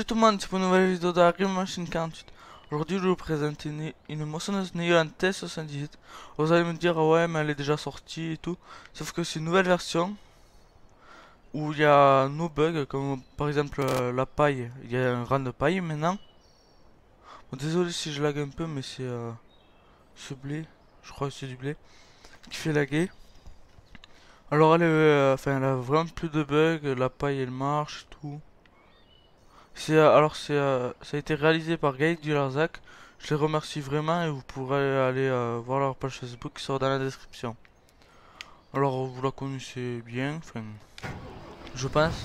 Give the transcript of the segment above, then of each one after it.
tout le monde, c'est pour une nouvelle vidéo de la Game Machine 48. Aujourd'hui, je vais vous présenter une moissonneuse Neon T78. Vous allez me dire, ah ouais, mais elle est déjà sortie et tout. Sauf que c'est une nouvelle version où il y a nos bugs, comme par exemple la paille. Il y a un rang de paille maintenant. Bon, désolé si je lag un peu, mais c'est ce blé, je crois que c'est du blé, qui fait laguer. Alors, elle a vraiment plus de bugs, la paille elle marche, tout. Ça a été réalisé par Gaël du Larzac. Je les remercie vraiment et vous pourrez aller voir leur page Facebook qui sera dans la description. Alors vous la connaissez bien, enfin, je pense.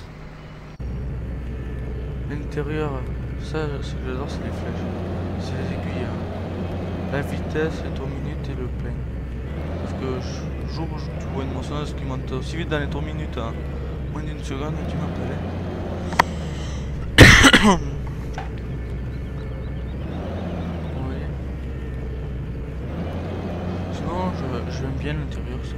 L'intérieur, ça, ce que j'adore, c'est les flèches, c'est les aiguilles, hein. La vitesse, les tours minutes et le plein. Parce que le jour où tu vois une moissonneuse qui monte aussi vite dans les tours minutes, hein, moins d'une seconde, tu m'appelles. J'aime bien l'intérieur, ça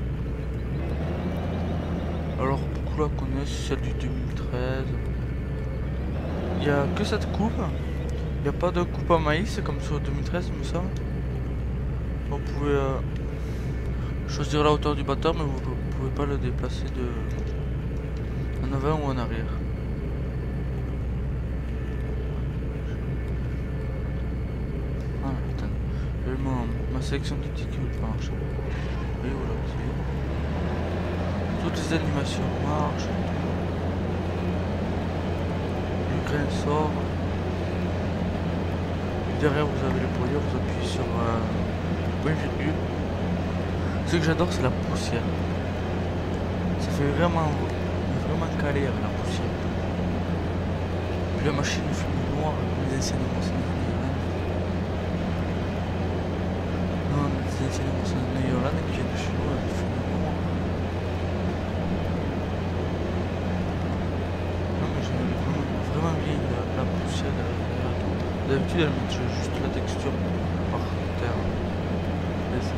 va. Alors, beaucoup la connaissent, celle du 2013. Il n'y a que cette coupe. Il n'y a pas de coupe à maïs, comme sur 2013, il me semble. Vous pouvez choisir la hauteur du batteur, mais vous ne pouvez pas le déplacer en avant ou en arrière. Ah, attends. J'ai ma sélection de tickets qui ne veut pas marcher. Et voilà, toutes les animations marchent. Le grain sort. Derrière vous avez le poignet, vous appuyez sur point virgule. Ce que j'adore, c'est la poussière. Ça fait vraiment calé avec la poussière. Puis la machine fume noire comme les anciennes moissonneuses Neolan. Non, les anciennes moissonneuses Neolan qui viennent de chez nous, elles fument noir. Non, mais j'aime vraiment bien la poussière derrière tout. D'habitude, elle met juste la texture par terre. Et ça.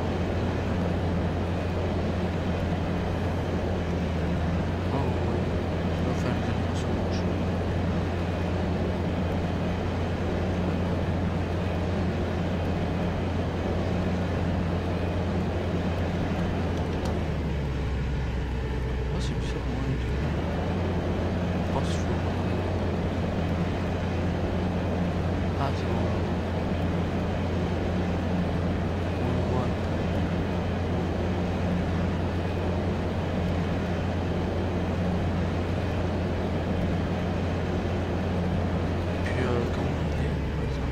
C'est bizarre, moi, je pense que je vois. Ah, c'est bon. On le voit. Et puis, comment il est, par exemple.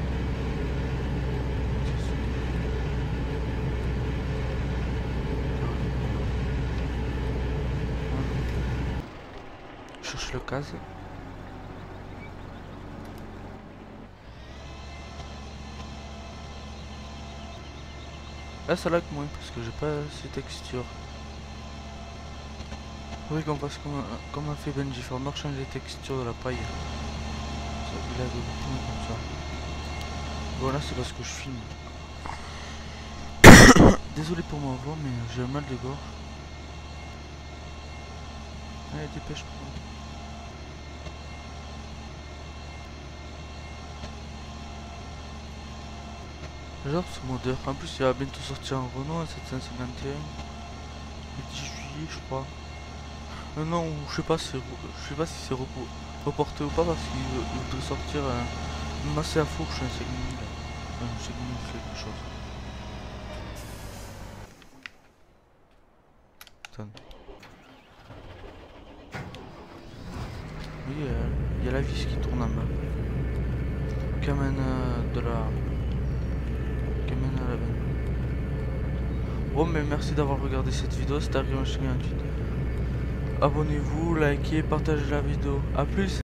Je cherche le casque. Là ça lag moins parce que j'ai pas ces textures. Oui, qu'on fasse comme a fait Benji Farmer, change les textures de la paille. Ça il lag beaucoup moins comme ça. Bon là c'est parce que je filme. Désolé pour ma voix mais j'ai un mal de gorge. Allez dépêche-toi. J'adore ce modeur. En plus, il va bientôt sortir un Renault à 751. Le 10 juillet, je crois. Non, je sais pas si c'est reporté ou pas parce qu'il voudrait sortir une masse à fourche, un 5000. Un 5000 quelque chose. Attends. Oui, il y a la vis qui tourne en bas. Qui amène de la. Mène à la veine. Bon, mais merci d'avoir regardé cette vidéo, c'était Game Machine 48. Abonnez-vous, likez, partagez la vidéo. A plus.